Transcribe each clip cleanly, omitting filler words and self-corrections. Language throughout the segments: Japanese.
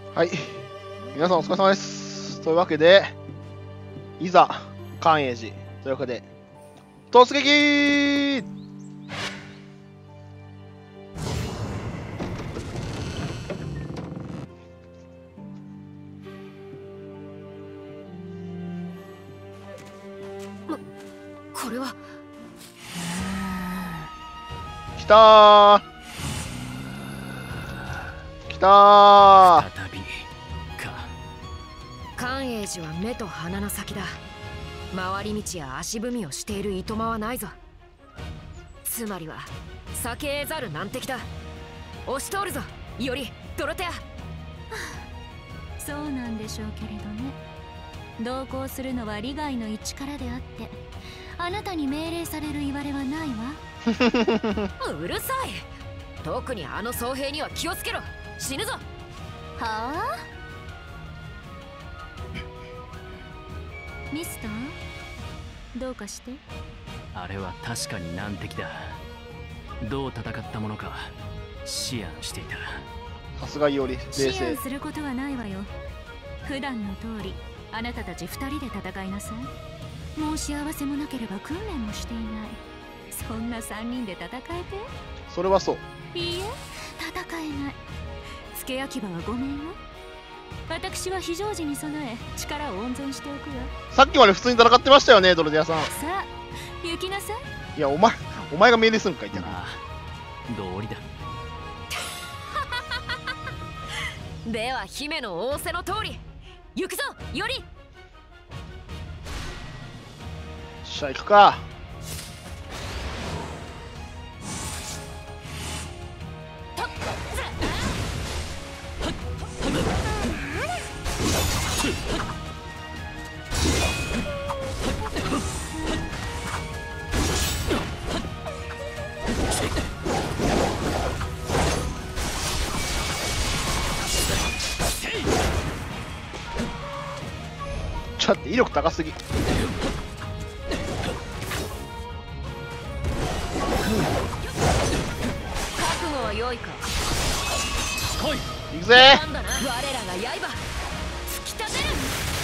はい。皆さんお疲れ様です。というわけで、いざ、寛永寺。というわけで、突撃これは来たー来たー再びか。 寛永寺は目と鼻の先だ。回り道や足踏みをしているいとまはないぞ。つまりは避けざる難敵だ。押し通るぞよりドロテア。 そうなんでしょうけれどね。同行するのは利害の一からであって、あなたに命令される言われはないわ。 うるさい。特にあの僧兵には気をつけろ。死ぬぞ。 はあミスター、どうかして。 あれは確かに難敵だ。どう戦ったものか思案していた。 さすがいおり、冷思静案。することはないわよ。普段の通りあなたたち2人で戦いなさい。もう幸せもなければ訓練もしていない。そんな3人で戦えて。 それはそう。 いいえ、戦えない。付け焼き場はごめんよ。私は非常時に備え力を温存しておくわ。 さっきまで普通に戦ってましたよね、ドロディアさん。 さあ行きなさい。 いや、お前が命令すんかいってな。 まあ道理だ。 では姫の仰せの通り行くぞより。 しゃあ行くか。ちょっと威力高すぎ。 覚悟は良いか。 来い。 行くぜ。 なんだな、我らが刃突き立てる。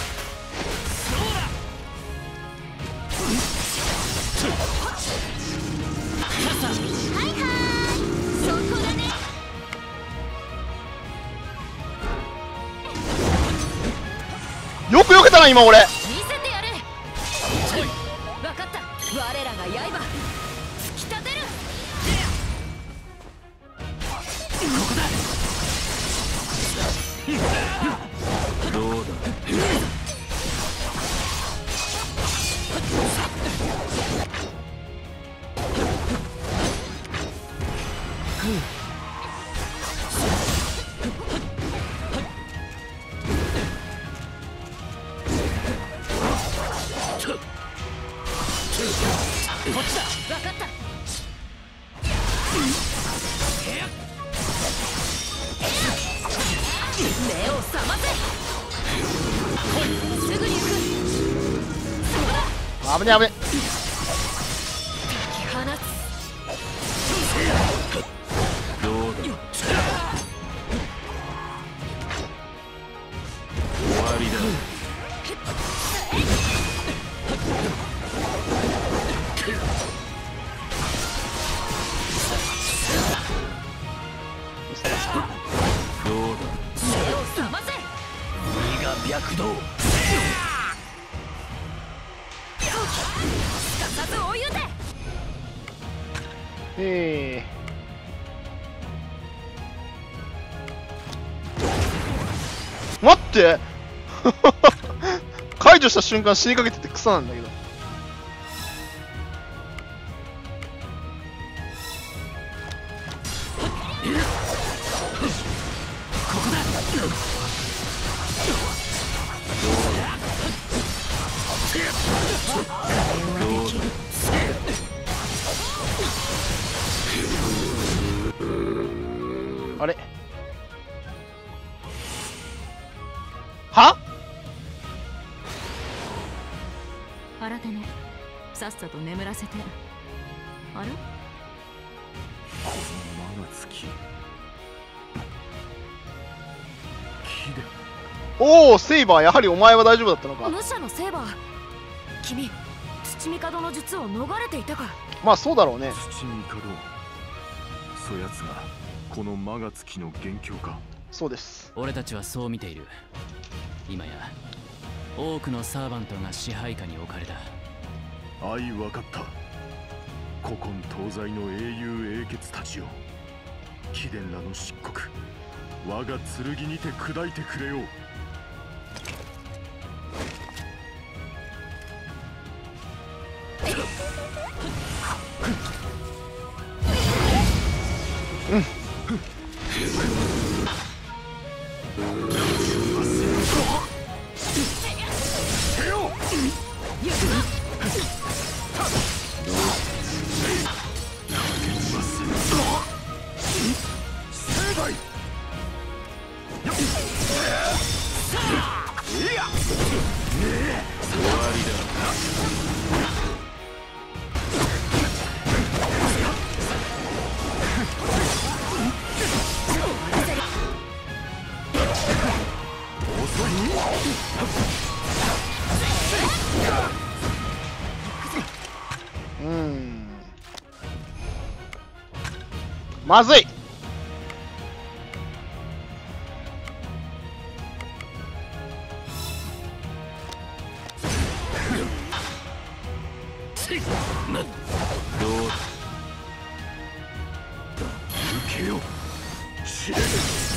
はいはい、そこだね。 よく避けたな今俺。 見せてやれ。分かった、我らが刃突き立てる。 どうだ。こっちだ。 分かった。目を覚ませ。すぐに行く。 危ね危ね。 敵放つ。 どうだ。終わりだ。どうだ。 目を覚ませ。 身が脈動。 すかさず追い打て。 待って解除した瞬間死にかけてて草なんだけど。あれは改めさっさと眠らせて。あれこの魔がつきおお、セイバー、やはりお前は大丈夫だったのか。 武者のセーバー、君土帝の術を逃れていたか。 まあそうだろうね。 土帝、そやつがこの魔が月の元凶か。 そうです。 俺たちはそう見ている。今や多くのサーバントが支配下に置かれた。 あい、わかった。古今東西の英雄英傑たちよ、貴殿らの漆黒、我が剣にて砕いてくれよう。 まずい。 受けよ、知れ。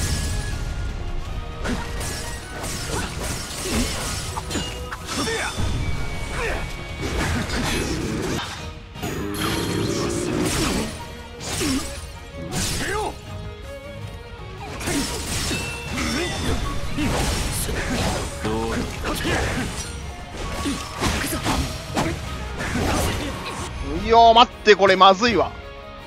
いやー、待って、これまずいわ。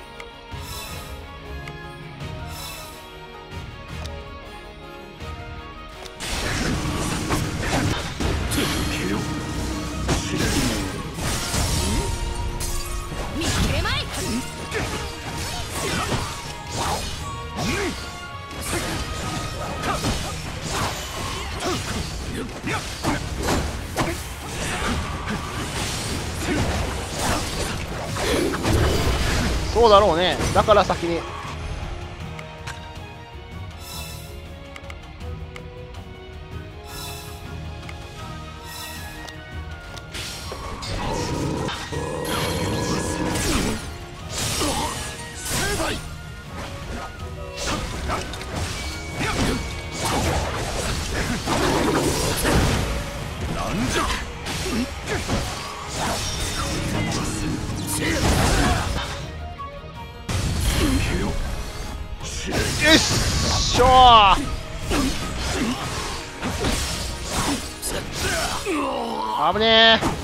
そうだろうね。だから先に。よっしゃー、危ねえ。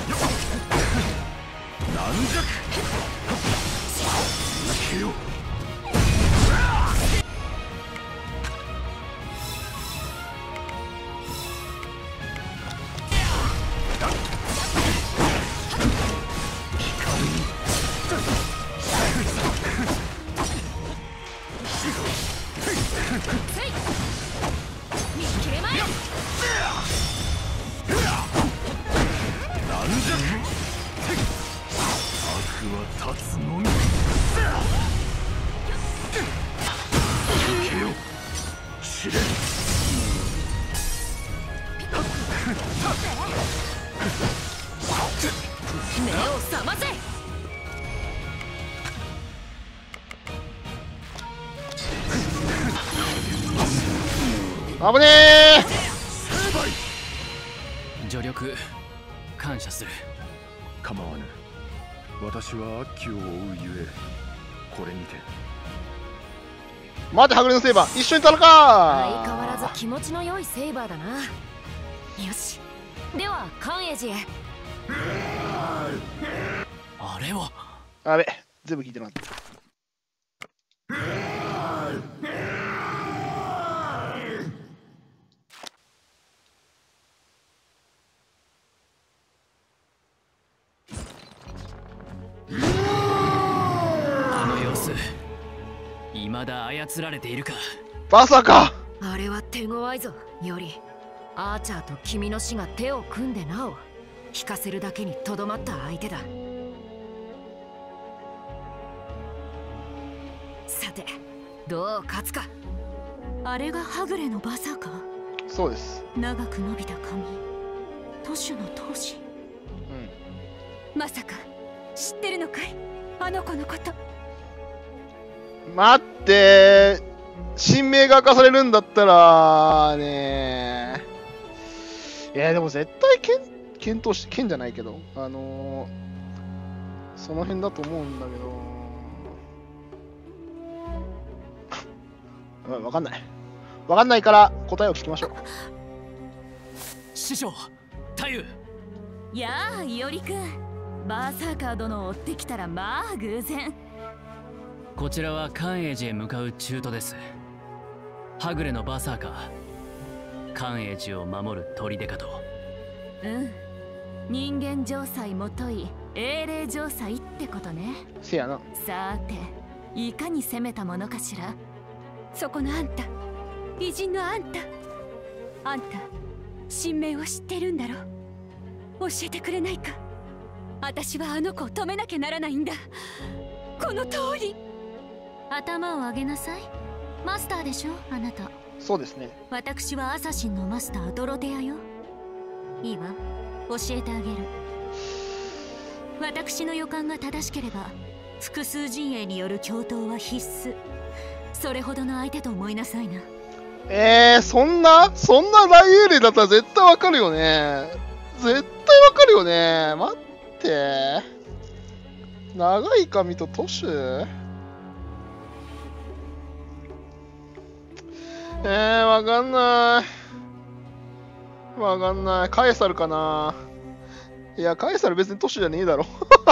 目を覚ませ。 危ねえ。 助力感謝する。 構わぬ。私は悪鬼を追うゆえ、これにて。 待て、はぐれのセイバー、一緒に戦う。 相変わらず気持ちの良いセイバーだな。よし、では関栄寺へ。 あれはあれ、全部聞いてなかった。 あの様子、未だ操られているか。 まさかあれは手強いぞより。アーチャーと君の死が手を組んでなお引かせるだけにとどまった相手だ。さてどう勝つか。 あれがはぐれのバサーカー。 そうです。 長く伸びた髪、都市の闘志。 うん。 まさか知ってるのかい、あの子のこと。 待って、新名が明かされるんだったらね。いやでも絶対検討して、剣じゃないけどその辺だと思うんだけどわかんないから答えを聞きましょう。 師匠太夫。 やあいおりくん、バーサーカー殿を追ってきたらまあ偶然。 こちらは寛永寺へ向かう中途です。はぐれのバーサーカー、寛永寺を守る砦かと。 うん、人間城塞もとい英霊城塞ってことね。 せやな。 さーていかに攻めたものかしら。そこのあんた、偉人のあんた、神明を知ってるんだろ。教えてくれないか。私はあの子を止めなきゃならないんだ。この通り。頭を上げなさい。マスターでしょあなた。 そうですね。 私はアサシンのマスタードロテアよ。いいわ、教えてあげる。私の予感が正しければ複数陣営による共闘は必須。それほどの相手と思いなさいな。 そんな大英霊だったら絶対わかるよね。絶対わかるよね。待って、長い髪と都市。わかんない。カエサルかな。いや、カエサル別に都市じゃねえだろ。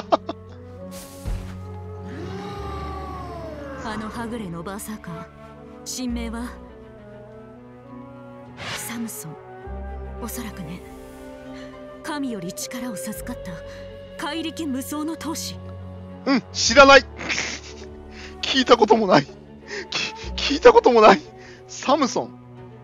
あのはぐれのバーサーカー、神名はサムソン。おそらくね、神より力を授かった怪力無双の闘士。 うん、知らない。聞いたこともない。聞いたこともない。サムソン。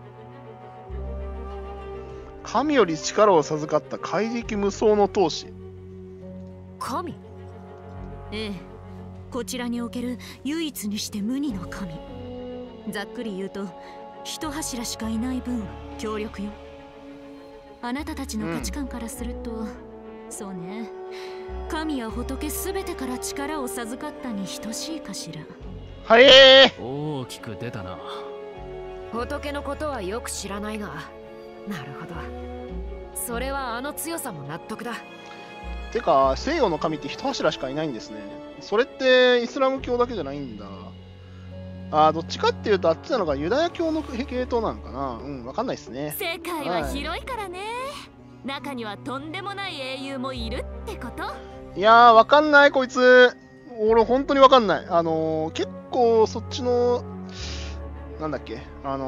神より力を授かった怪力無双の闘士。 神？ ええ、こちらにおける唯一にして無二の神。ざっくり言うと一柱しかいない分強力よ。あなたたちの価値観からすると、そうね、神や仏すべてから力を授かったに等しいかしら。 はい大きく出たな。 仏のことはよく知らないが、なるほど、それはあの強さも納得だ。 てか、西洋の神って一柱しかいないんですね。それってイスラム教だけじゃないんだ。どっちかっていうとあっちなのがユダヤ教の系統なのかな。うん、わかんないですね。 世界は広いからね、中にはとんでもない英雄もいるってこと。 いやー、わかんないこいつ。俺本当にわかんない。結構そっちのなんだっけ、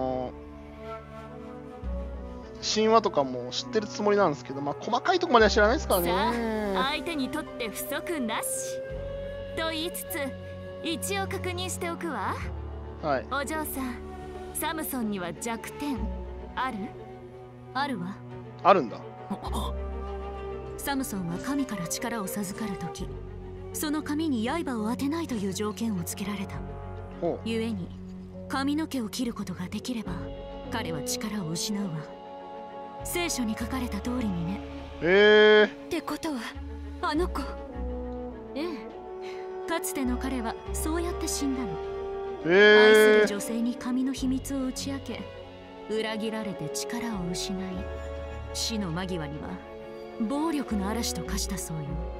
神話とかも知ってるつもりなんですけど、まあ細かいとこまでは知らないですからね。 さあ、相手にとって不足なしと言いつつ一応確認しておくわ。 はい。 お嬢さん、サムソンには弱点ある？あるわ。 あるんだ。 サムソンは神から力を授かるとき、その髪に刃を当てないという条件をつけられた。 ほう。 ゆえに髪の毛を切ることができれば彼は力を失うわ。聖書に書かれた通りにね。ってことはあの子。ええ、かつての彼はそうやって死んだの。愛する女性に髪の秘密を打ち明け、裏切られて力を失い、死の間際には暴力の嵐と化したそうよ。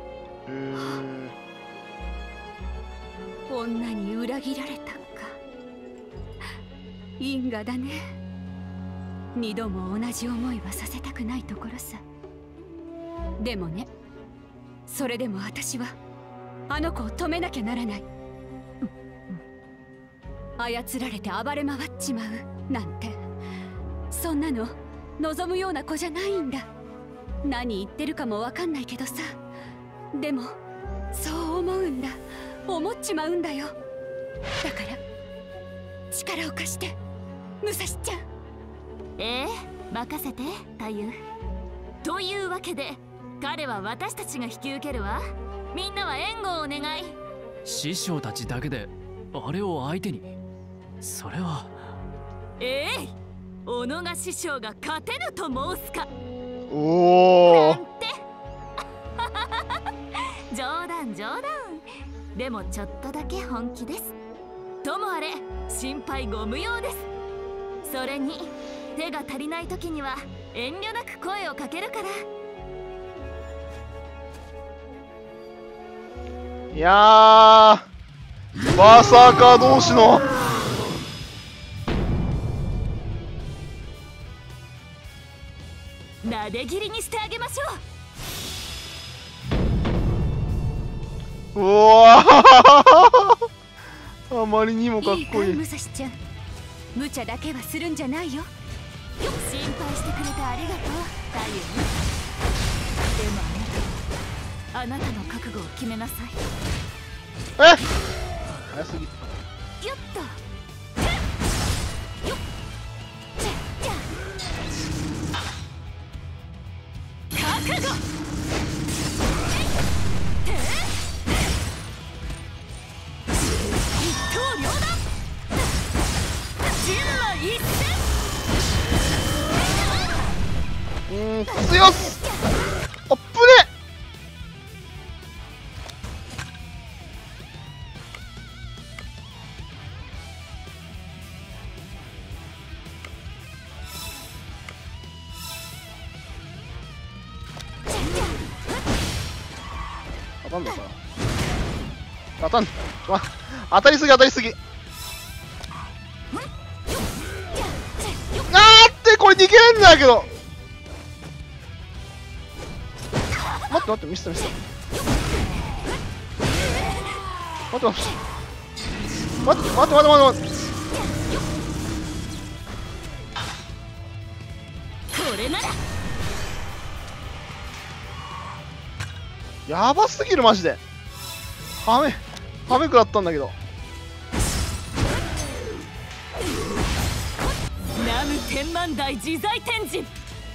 女に裏切られたか。因果だね。二度も同じ思いはさせたくないところさ。でもね、それでも私はあの子を止めなきゃならない。操られて暴れ回っちまうなんて、そんなの望むような子じゃないんだ。何言ってるかもわかんないけどさ、でもそう思うんだ、思っちまうんだよ。だから力を貸して。 武蔵ちゃん。任せて太夫。というわけで彼は私たちが引き受けるわ。みんなは援護をお願い。 師匠たちだけであれを相手に、それは。 小野が師匠が勝てると申すか。 おお。 なんて冗談冗談。でもちょっとだけ本気です。ともあれ心配ご無用です。それに手が足りない時には遠慮なく声をかけるから。 いやー、バーサーカー同士のなで切りにしてあげましょう。 うわーあまりにもかっこいい。 武蔵ちゃん、無茶だけはするんじゃないよ。心配してくれてありがとう太夫。でもあなたの覚悟を決めなさい。 早すぎ。 よっと。よっ。じゃ覚悟。一刀両断。人馬一戦。強っ。あっぶね。当たんのかな。当たん、当たりすぎ当たりすぎ。ってこれ逃げれんだけど。待って待ってミスったミスった。待って待って待って待って待って待って。 これならやばすぎるマジで。ハメ食らったんだけど。 南無天満大自在天神。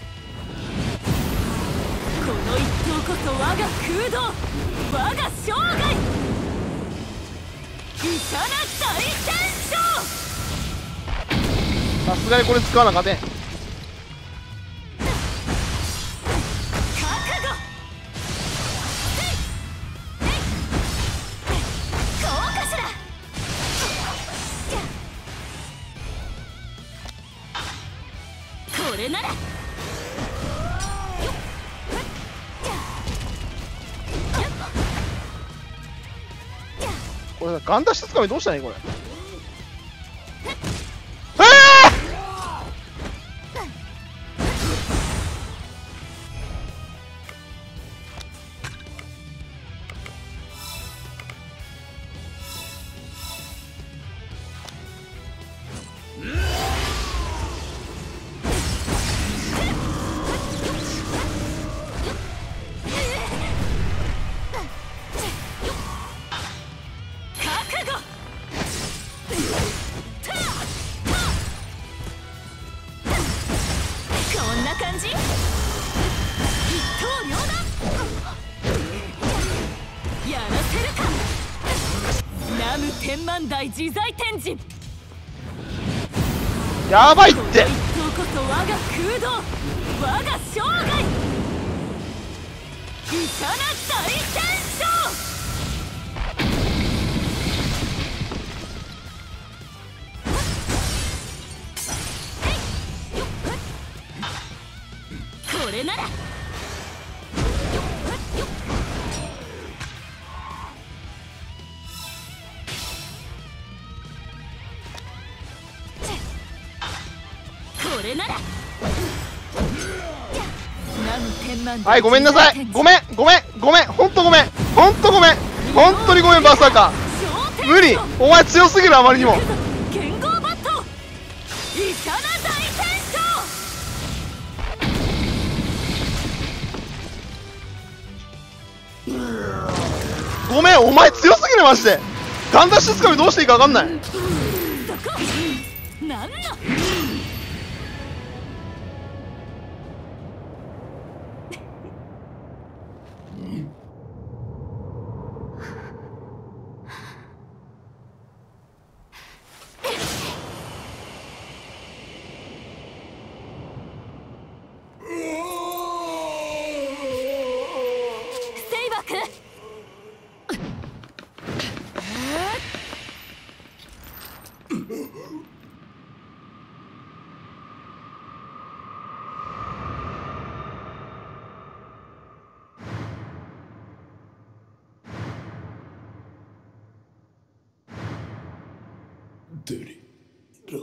この一刀こそ我が空洞、我が生涯。イタナ大天将。 さすがにこれ使わなかてん。 これならこれガンダッシュつかみどうしたらいいこれ。 天満大自在天神。 やばいって。 一刀こそ我が空洞、我が生涯。イタナ大天将。これならこれならはい、ごめんなさい。ごめんごめんごめん、ほんとごめん、ほんとごめん、ほんとにごめん。バーサーカー無理、お前強すぎる。あまりにも剣豪バットイタナ大天将。 ごめん、お前強すぎるマジで。ガンダッシュつかみどうしていいか分かんない。 なんのデリラ。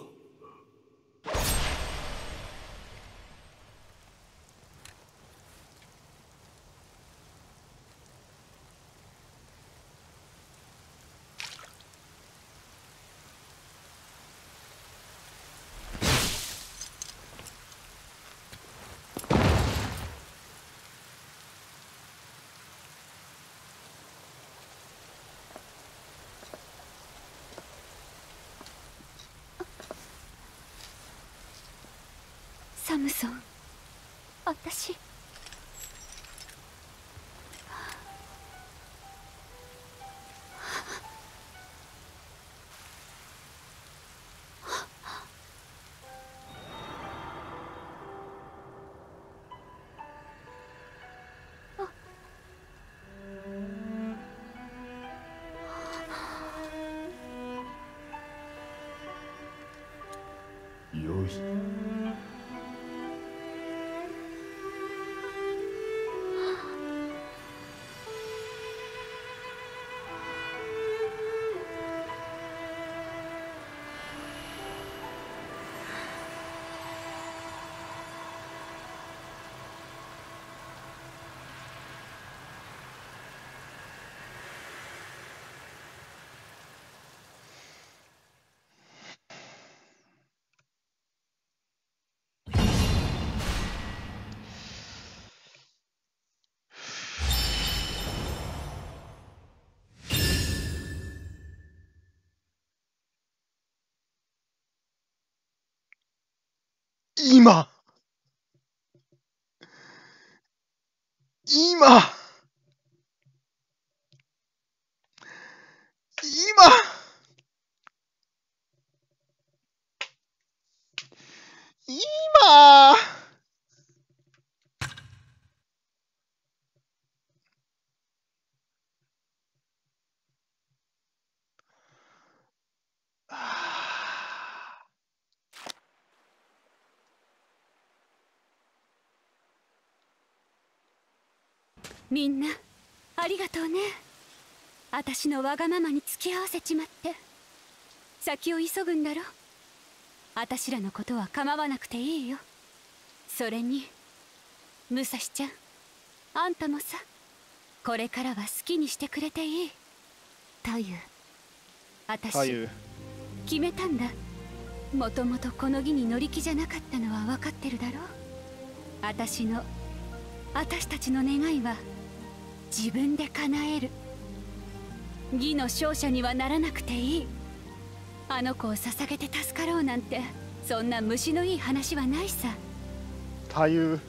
サムソン、私。 よい。 今みんなありがとうね。私のわがままに付き合わせちまって。先を急ぐんだろ。私らのことは構わなくていいよ。それに武蔵ちゃん、あんたもさ、これからは好きにしてくれていい。太夫、私決めたんだ。もともとこの儀に乗り気じゃなかったのは分かってるだろ。私たちの願いは自分で叶える。義の勝者にはならなくていい。あの子を捧げて助かろうなんて、そんな虫のいい話はないさ。 太夫。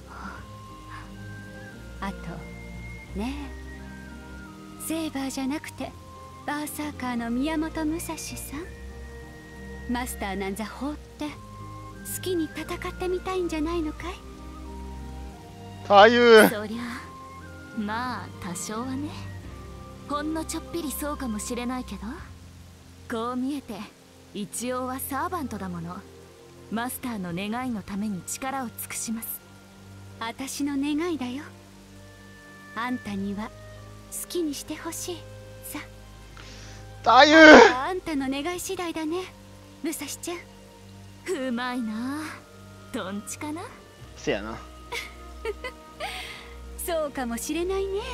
あとねえ、セーバーじゃなくてバーサーカーの宮本武蔵さん。マスターなんざ放って好きに戦ってみたいんじゃないのかい。 太夫。 そりゃまあ多少はね、ほんのちょっぴりそうかもしれないけど、こう見えて一応はサーバントだもの。マスターの願いのために力を尽くします。 私の願いだよ。あんたには好きにしてほしいさ。 太夫。 あんたの願い次第だね、武蔵ちゃん。 うまいな、トンチかな。 せやな。 そうかもしれないね。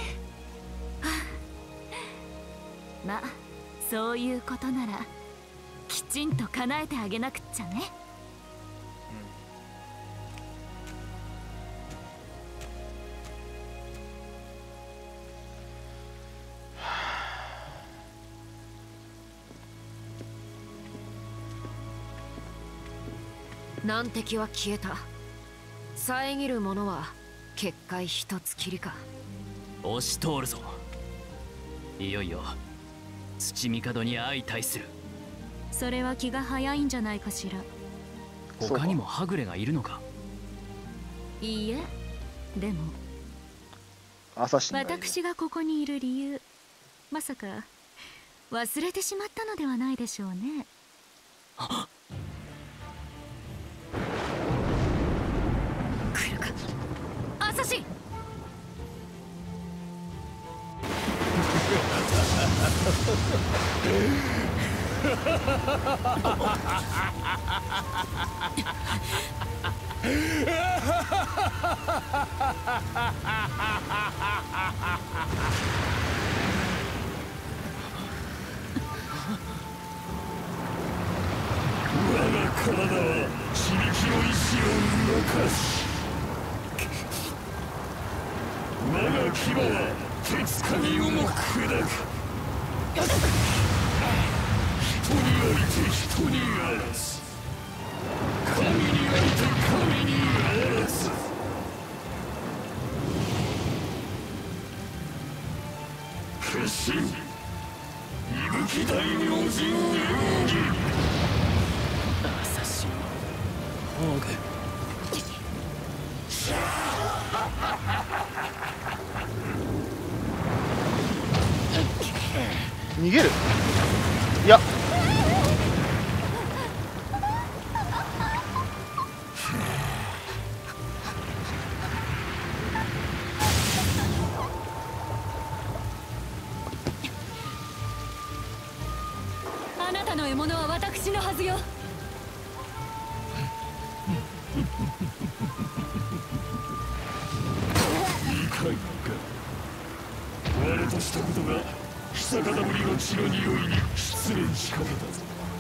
まあそういうことならきちんと叶えてあげなくっちゃね。 難敵は消えた。遮るものは結界一つきりか。 押し通るぞ。いよいよ土帝に相対する。 それは気が早いんじゃないかしら。 他にもはぐれがいるのか。 いいえ、でも私がここにいる理由、まさか忘れてしまったのではないでしょうね。 来るかアサシン。 体は刺激の意志を動かし、我が牙は鉄かにをも砕く。人において人にあらず、神において神にあらず。決心、伊吹大明神演技。 アサシンホーグ。 逃げる。いや、 あなたの獲物は私のはずよ。 いかんか。我としたことが久方ぶりの血の匂いに失恋しかけたぞ。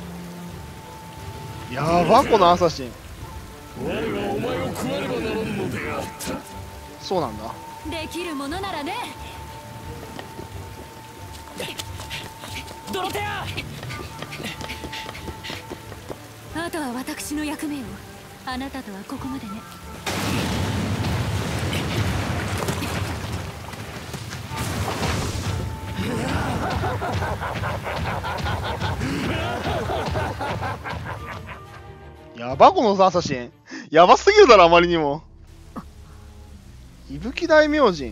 やばこのアサシン。 我はお前を食わねばならんのであった。 そうなんだ。 できるものならね。 ドロテア。 あとは私の役目よ。あなたとはここまでね。 やばこのアサシン。やばすぎるだろ、あまりにも。伊吹大明神。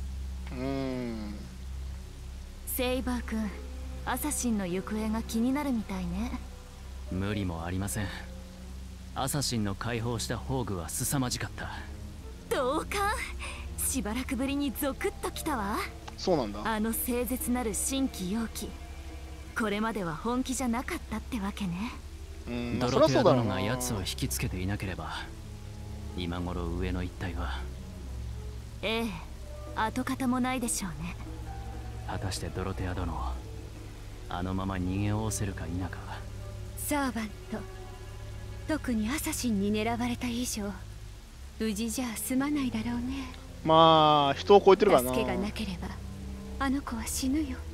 セイバー君、アサシンの行方が気になるみたいね。 無理もありません。アサシンの解放した宝具は凄まじかった。 同感。しばらくぶりにゾクッときたわ。 そうなんだ。 あの清絶なる新規容器、これまでは本気じゃなかったってわけね。 ドロテア殿が奴を引きつけていなければ、今頃上の一帯は。 ええ、跡形もないでしょうね。 果たしてドロテア殿をあのまま逃げおおせるか否か。 サーバント、特にアサシンに狙われた以上無事じゃ済まないだろうね。 まあ人を超えてるからな。 助けがなければあの子は死ぬよ。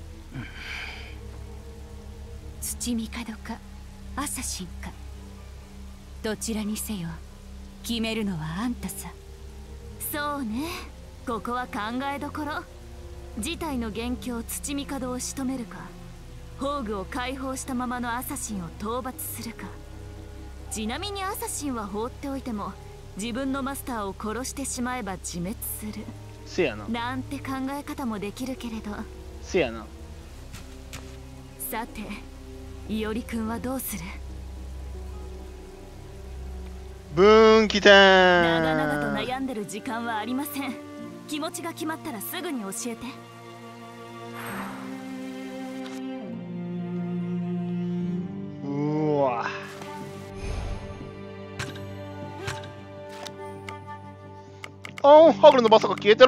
土帝かアサシンか、どちらにせよ決めるのはあんたさ。 そうね、ここは考えどころ。事態の元凶土帝を仕留めるか、宝具を解放したままのアサシンを討伐するか。ちなみにアサシンは放っておいても自分のマスターを殺してしまえば自滅する。 せやな。 なんて考え方もできるけれど。 せやな。 さて、伊織くんはどうする？ 分岐点。 長々と悩んでる時間はありません。気持ちが決まったらすぐに教えて。 うわ。ハグルのバサが消えてる。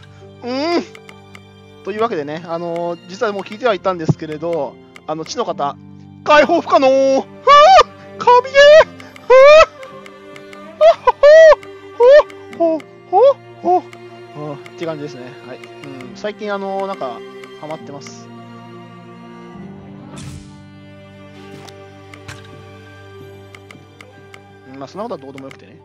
というわけでね、実はもう聞いてはいたんですけれど、地の方、解放不可能。神ゲって感じですね。はい。最近なんかハマってます。まあそんなことはどうでもよくてね。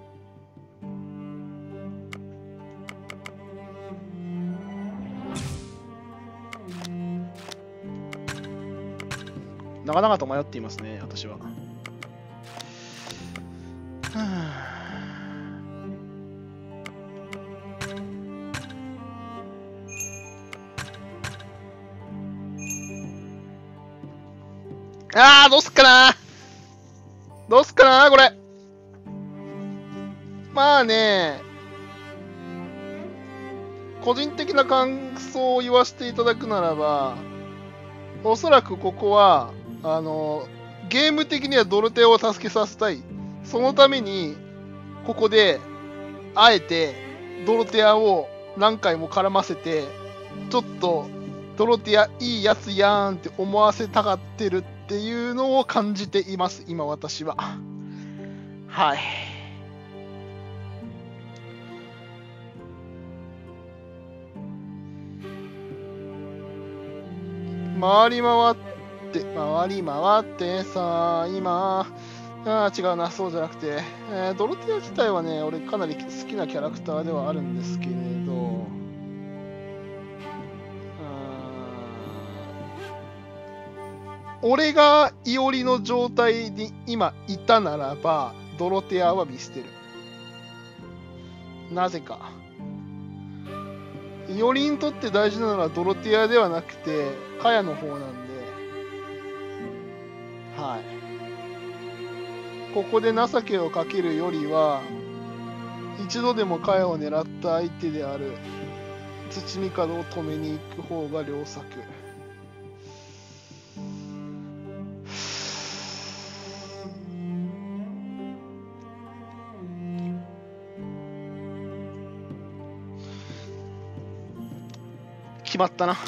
長々と迷っていますね、私は。どうすっかな。どうすっかな、これ。まあね、個人的な感想を言わせていただくならば、おそらくここは、 ゲーム的にはドロテアを助けさせたい。そのためにここであえてドロテアを何回も絡ませて、ちょっとドロテアいいやつやーんって思わせたがってるっていうのを感じています、今私は。はい。回り回ってさ、今、違うな、そうじゃなくて、ドロテア自体はね、俺かなり好きなキャラクターではあるんですけれど、俺がイオリの状態に今いたならば、ドロテアは見捨てる。なぜか。イオリにとって大事なのはドロテアではなくて、カヤの方なんで、はい。ここで情けをかけるよりは、一度でもカヤを狙った相手である土御門を止めに行く方が良策。決まったな。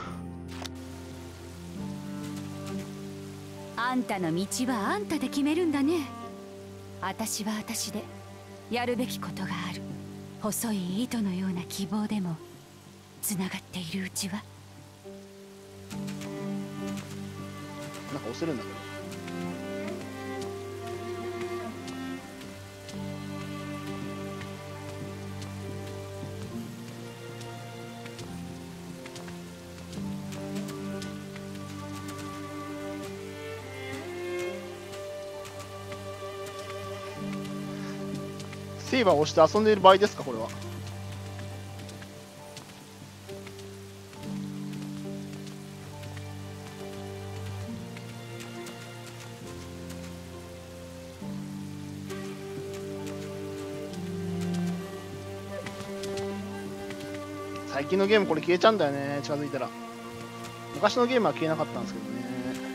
あんたの道はあんたで決めるんだね。私は私でやるべきことがある。細い糸のような希望でもつながっているうちは。 なんか押せるんだけど。セイバーを押して遊んでいる場合ですか、これは。最近のゲームこれ消えちゃうんだよね、近づいたら。昔のゲームは消えなかったんですけどね。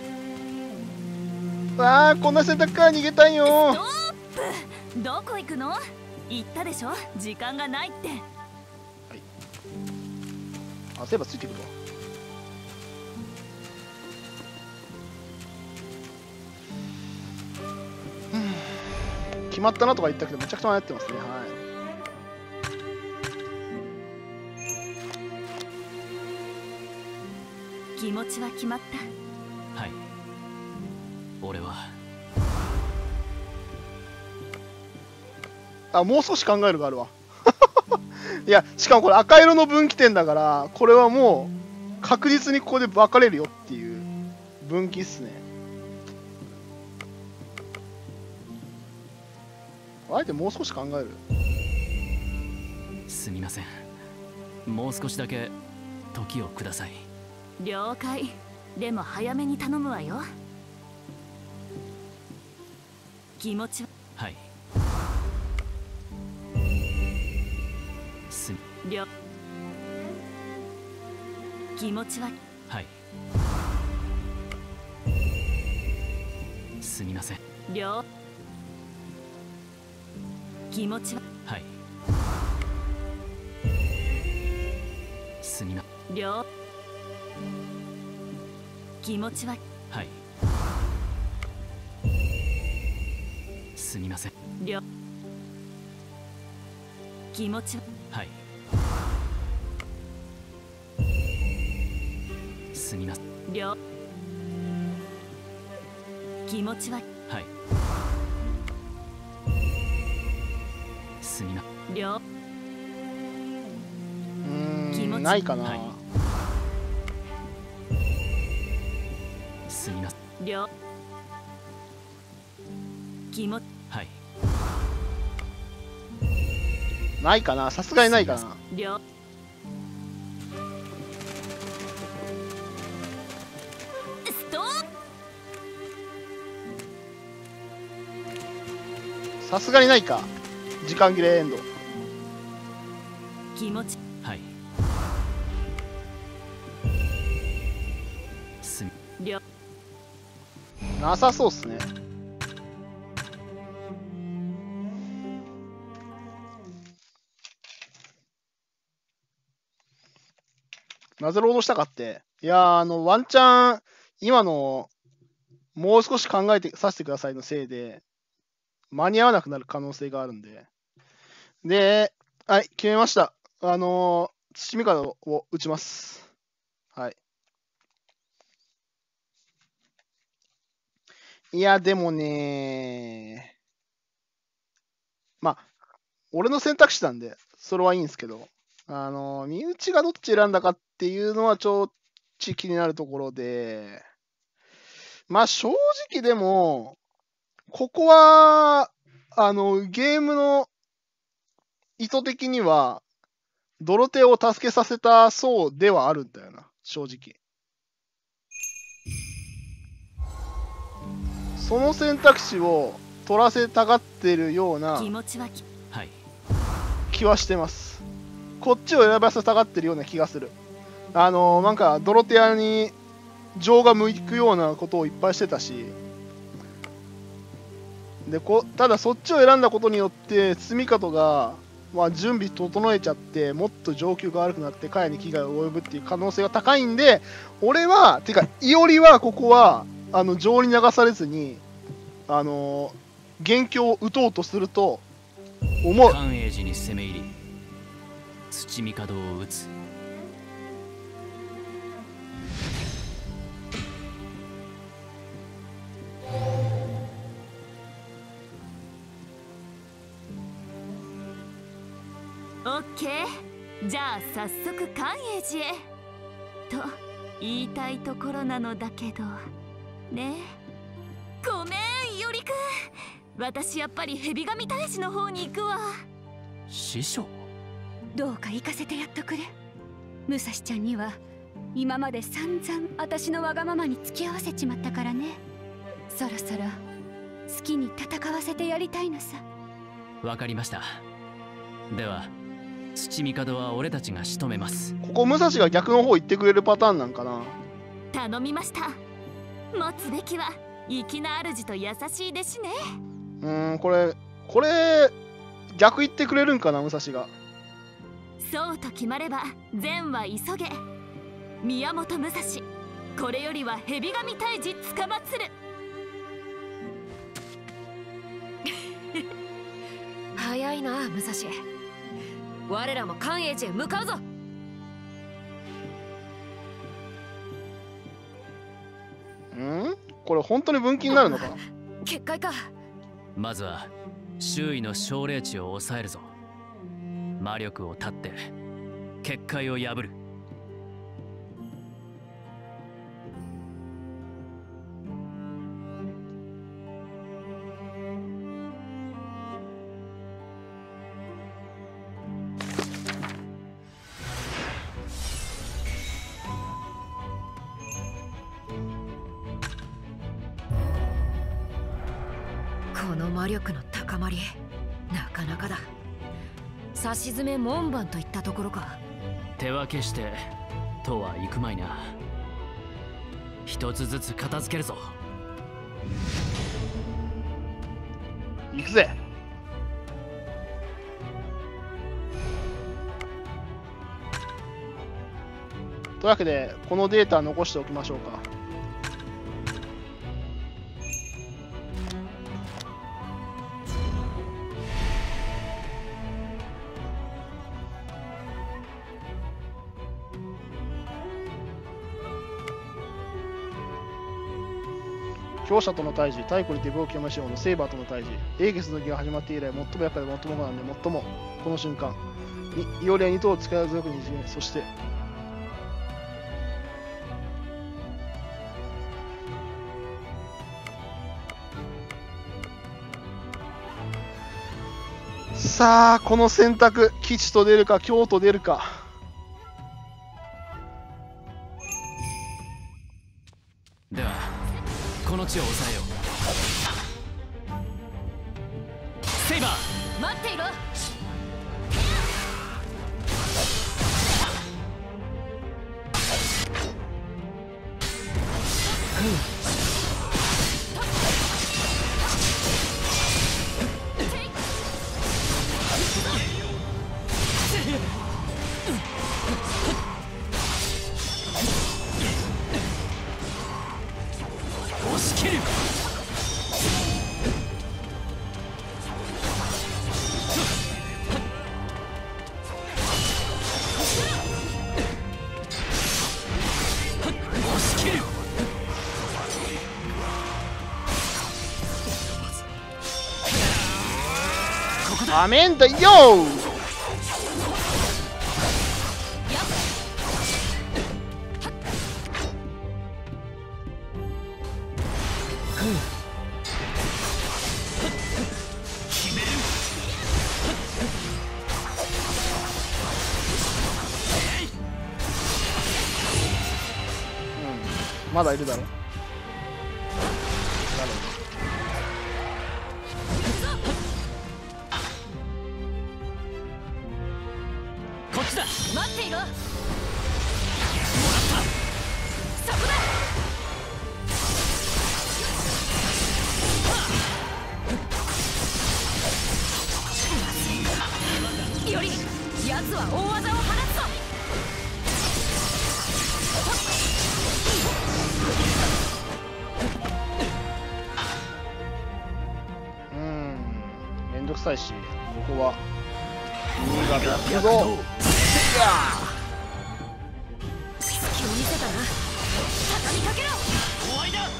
わあ、こんな選択から逃げたいよ。 ストップ。どこ行くの？言ったでしょ、時間がないって。はい。 あ、そういえばついてくるわ。決まったなとか言ったけどめちゃくちゃ迷ってますね。はい。 気持ちは決まった。 はい。俺はもう少し考えるがあるわ。いや、しかもこれ赤色の分岐点だから、これはもう確実にここで分かれるよっていう分岐っすね。あえてもう少し考える。 すみません。もう少しだけ時をください。 了解。でも早めに頼むわよ。気持ちは。 はい。 気持ちは。 はい。すみません。 気持ちは。 はい。すみま。 気持ちは。 はい。すみません。 気持ちは。 はい。すみません。 気持ちは。 はい。すみません。 ないかな。 はい、すみません。 気持ち。 はい。 ないかな、さすがにないかな。さすがにないか。時間切れエンド。 気持ち。 はい。すみ。 なさそうっすね。なぜロードしたかって、いやワンチャン、今の、もう少し考えてさせてくださいのせいで、間に合わなくなる可能性があるんで。で、はい、決めました。土見方を打ちます。はい。いや、でもね、まあ、俺の選択肢なんで、それはいいんですけど、身内がどっち選んだかっていうのはちょっと気になるところで、まあ正直でも、ここは、ゲームの意図的には、ドロテを助けさせたそうではあるんだよな、正直。その選択肢を取らせたがってるような気はしてます。こっちを選ばせたがってるような気がする。なんかドロテアに情が向くようなことをいっぱいしてたし、でただそっちを選んだことによって堤方が、まあ、準備整えちゃってもっと上級が悪くなってカヤに危害を及ぶっていう可能性が高いんで、俺はてかイオリはここは情に流されずに元凶を撃とうとすると思う。 寛永寺に攻め入り土御門を撃つ。 オッケー、じゃあ早速寛永寺へと言いたいところなのだけどね。ごめんよりくん、私やっぱり蛇神退治の方に行くわ。 師匠、 どうか行かせてやっとくれ。武蔵ちゃんには今まで散々私のわがままに付き合わせちまったからね。そろそろ好きに戦わせてやりたいのさ。 わかりました。では土御門は俺たちが仕留めます。 ここ武蔵が逆の方行ってくれるパターンなんかな。 頼みました。持つべきは粋な主と優しい弟子ね。 これ逆言ってくれるんかな、武蔵が。 そうと決まれば善は急げ。宮本武蔵、これよりは蛇神退治つかまつる。 早いな武蔵。我らも寛永寺へ向かうぞ。 これ本当に分岐になるのか。 結界か。 まずは周囲の奨励地を抑えるぞ。魔力を断って結界を破る。 この魔力の高まり、なかなかだ。さしずめ門番といったところか。 手分けしてとはいくまいな。一つずつ片付けるぞ。 行くぜ。というわけでこのデータ残しておきましょうか。強者との対峙、太古に手病気山椒のセイバーとの対峙、エーゲスの儀が始まって以来、最も厄介で最もなんで、最もこの瞬間にイオリア2頭を力強くにじめ、そしてさあ、この選択、吉と出るか凶と出るか。 ではこの地を抑えよう。セイバー待っていろ。 アメンだよ。まだいるだろ。 こっちだ。 待っていろ。もらった。そこだ。より奴は大技を放つぞ。 めんどくさいし、ここは新潟行くぞ。 隙を見せたな。畳みかけろ。終わりだ。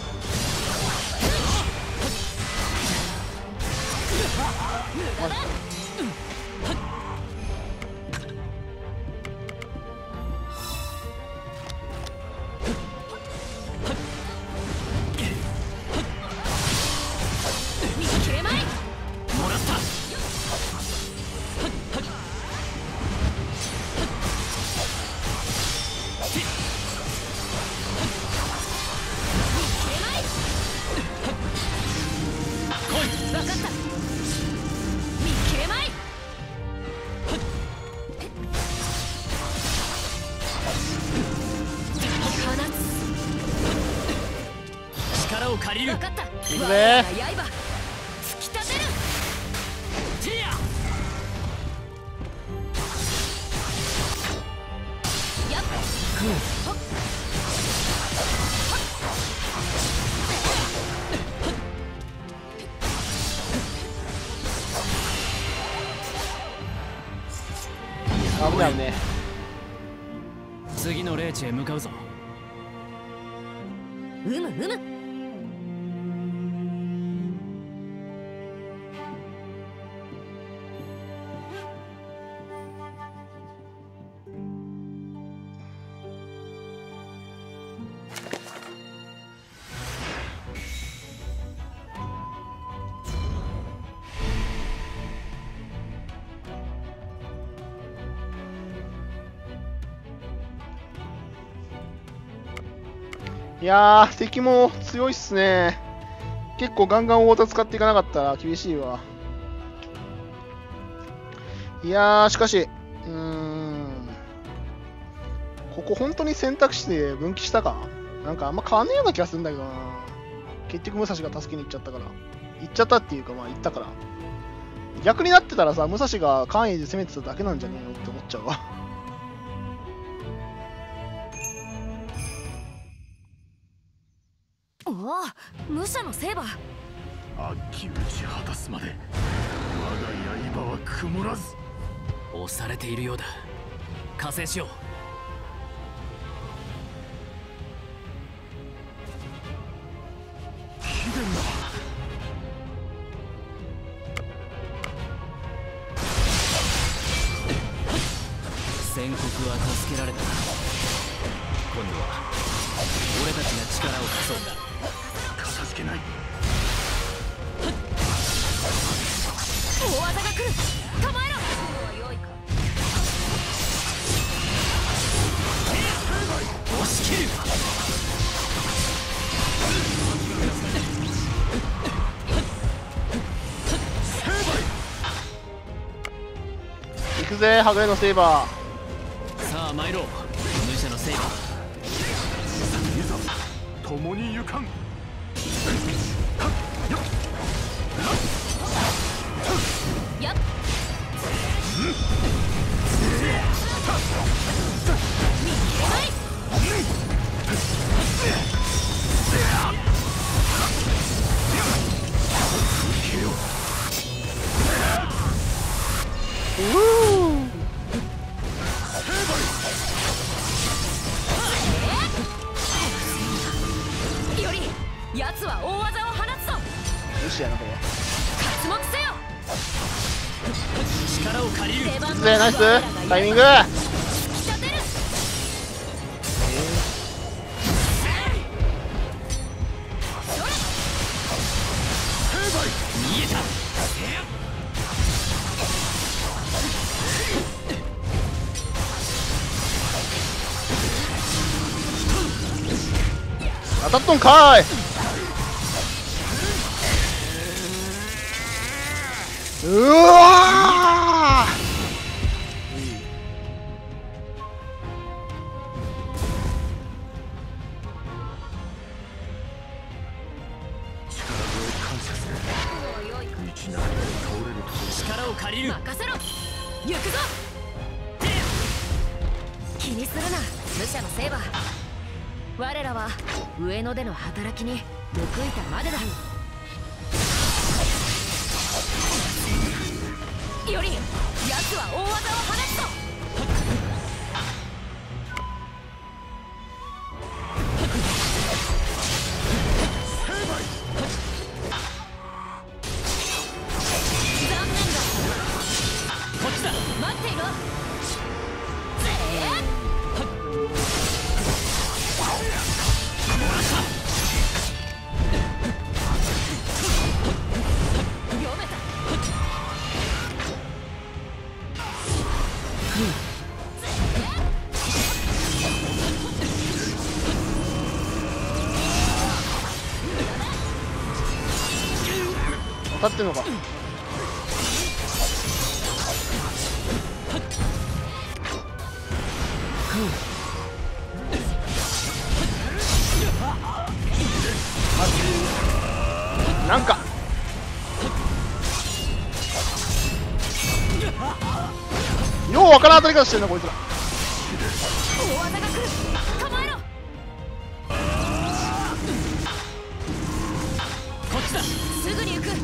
借りる。 分かった。 行くぜ。 刃突き立てる。ジア。やっ。 危ないね。 次の霊地へ向かうぞ。 うむ。 いやー、敵も強いっすね。結構ガンガン大田使っていかなかったら厳しいわ。いやー、しかし、ここ本当に選択肢で分岐したか？なんかあんま変わんねえような気がするんだけどな。結局武蔵が助けに行っちゃったから。行っちゃったっていうか、まあ行ったから。逆になってたらさ、武蔵が関羽で攻めてただけなんじゃねえのって思っちゃうわ。 おお、武者のセーバー。 悪鬼打ち果たすまで我が刃は曇らず。 押されているようだ。加勢しよう。 秘伝だ。 宣告は助けられた。今度は俺たちが力を貸そう。 片付けない。 大技が来る。構えろ。 押し切る。 行くぜ、はぐれのセーバー。 さあ参ろう。武者のセーバー。 いざ共に行かん。 やっ。より奴は大技を放つぞ。 よしやな、これ。 刮目せよ。 力を借りる。 ナイスタイミング。当たっとんかーい。うわー、 力を借りる。 任せろ。行くぞ。気にするな、武者のセーバー。我らは上野での働きに報いたまでだ。より奴は大技を放つぞ。残念だ。 こっちだ。 待っていろ。 当たってんのか。なんかようわからん当たり方してるなこいつら。 大技が来る。構えろ。 こっちだ。 すぐに行く。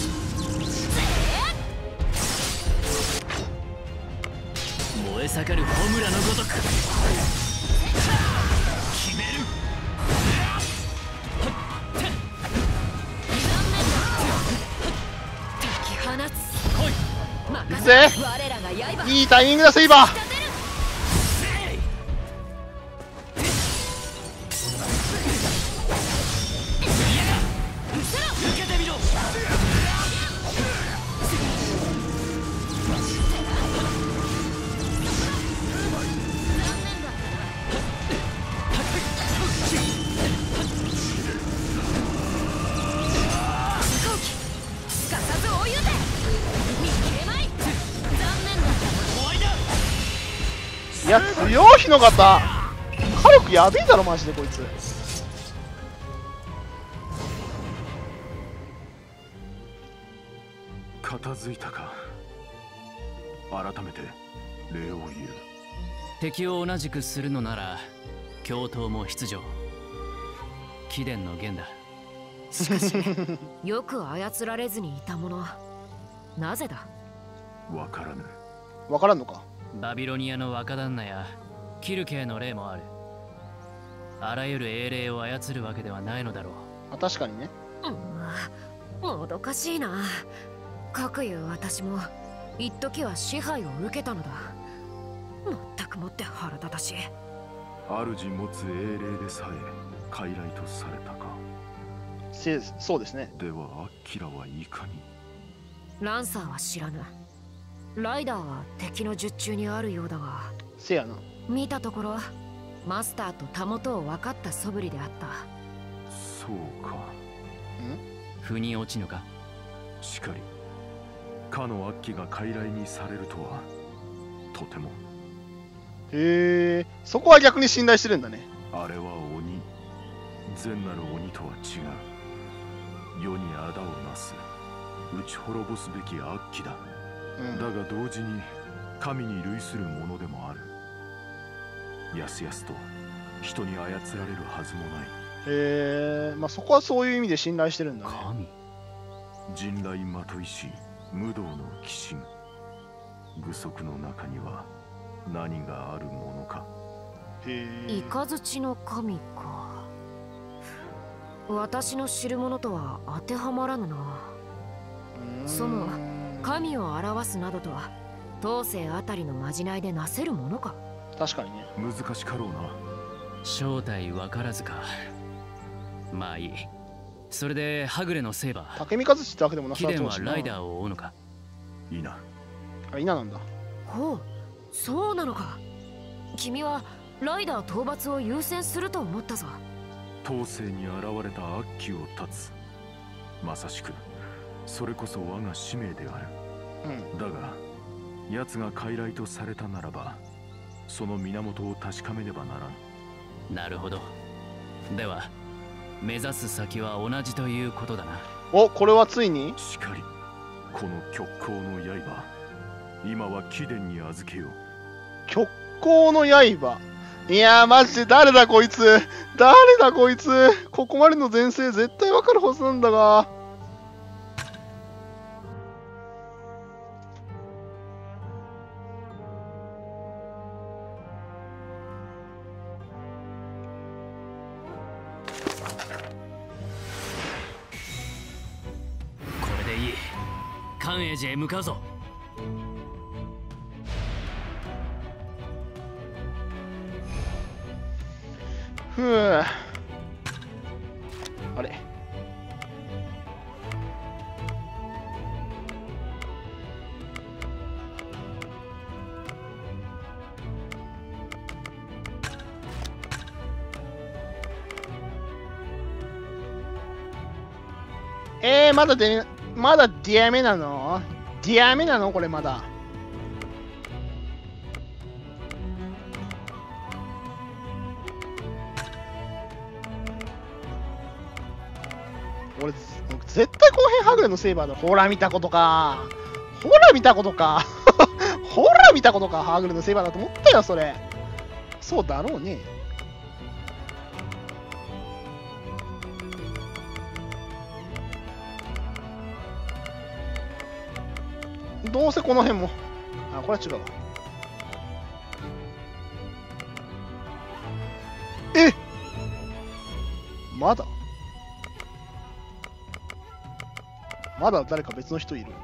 燃え盛る炎のごとく決める。 敵放つ。 来い。 任せせ。我らが刃。 いいタイミングだセイバー。 受けてみろ。 すかさず追い打て。見切れまい。残念だ。 終わりだ。 いや強い日の方火力やべえだろマジでこいつ。 片付いたか。改めて礼を言う。 敵を同じくするのなら共闘も必要。貴殿の言だ。 しかしよく操られずにいたもの、なぜだ。 わからぬ。 わからんのか。 バビロニアの若旦那やキルケーの例もある。あらゆる英霊を操るわけではないのだろう。 あ、確かにね。 もどかしいな。かくいう私も一時は支配を受けたのだ。まったくもって腹立たしい。 主持つ英霊でさえ傀儡とされたか。 そうですね。 ではアッキラはいかに。 ランサーは知らぬ。ライダーは敵の術中にあるようだが、 せやな。 見たところマスターとたもとを分かった素振りであった。 そうか。 腑に落ちぬか。 しかりかのアッキが傀儡にされるとはとても。 へえ、そこは逆に信頼してるんだね。 あれは鬼、善なる鬼とは違う。世に仇をなす打ち滅ぼすべきアッキだ。だが同時に神に類するものでもある。やすやすと人に操られるはずもない。 へえ、まあそこはそういう意味で信頼してるんだね。 神。 人雷まといし無道の鬼神。具足の中には何があるものか。 へえ。 雷の神か。私の知るものとは当てはまらぬな。その神を表すなどとは東西あたりのまじないでなせるものか。 確かにね。 難しかろうな。 正体分からずか。まあいい。それではぐれのセーバー竹見和志ってわけでもなさ貴そうしな。 殿はライダーを追うのか。 いいな。 あ、稲なんだ。 ほう、そうなのか。君はライダー討伐を優先すると思ったぞ。 東西に現れた悪鬼を断つ。まさしくそれこそ我が使命である。だが奴が傀儡とされたならばその源を確かめねばならん。 なるほど。では目指す先は同じということだな。 お、これはついに。 しかりこの極光の刃、今は貴殿に預けよう。 極光の刃。いやー、マジで誰だこいつ。誰だこいつ。ここまでの前世絶対わかるはずなんだが。 これでいい。寛永寺へ向かうぞ。 ふぅ。あれ。まだディアメなの？ディアメなのこれまだ。俺絶対この辺はぐれのセーバーだ。ほら見たことか。ほら見たことか。ほら見たことか。はぐれのセーバーだと思ったよ、それ。そうだろうね。どうせこの辺も。あ、これは違うわ。え、まだ誰か別の人いる。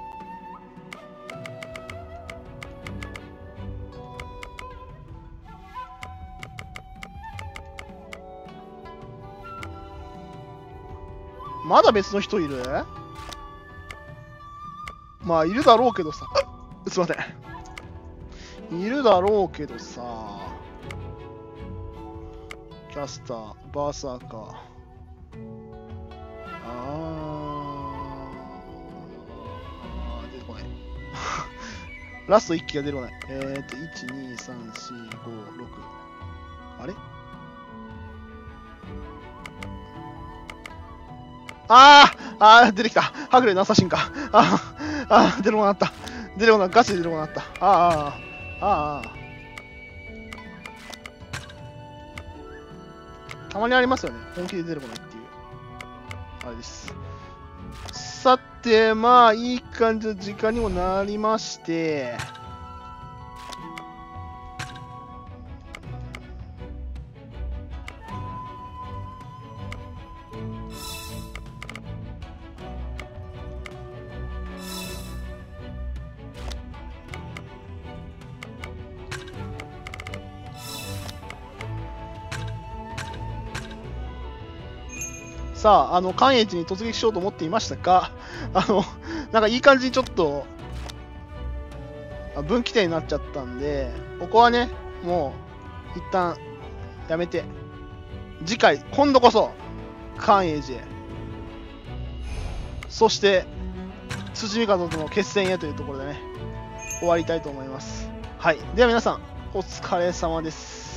まだ別の人いる？まあいるだろうけどさ。すいません。いるだろうけどさ。キャスター、バーサーカー。出てこない。ラスト1機が出てこない。1、2、3、4、5、6。あれ？出てきた。はぐれのアサシンか。出るものあった。出るもの、ガチで出るものあった。たまにありますよね。本気で出るものっていう。あれです。さて、まあ、いい感じの時間にもなりまして、さあ、関永寺に突撃しようと思っていましたが、なんかいい感じにちょっと、分岐点になっちゃったんで、ここはね、もう、一旦、やめて、次回、今度こそ、関永寺へ、そして、辻見方との決戦へというところでね、終わりたいと思います。はい。では皆さん、お疲れ様です。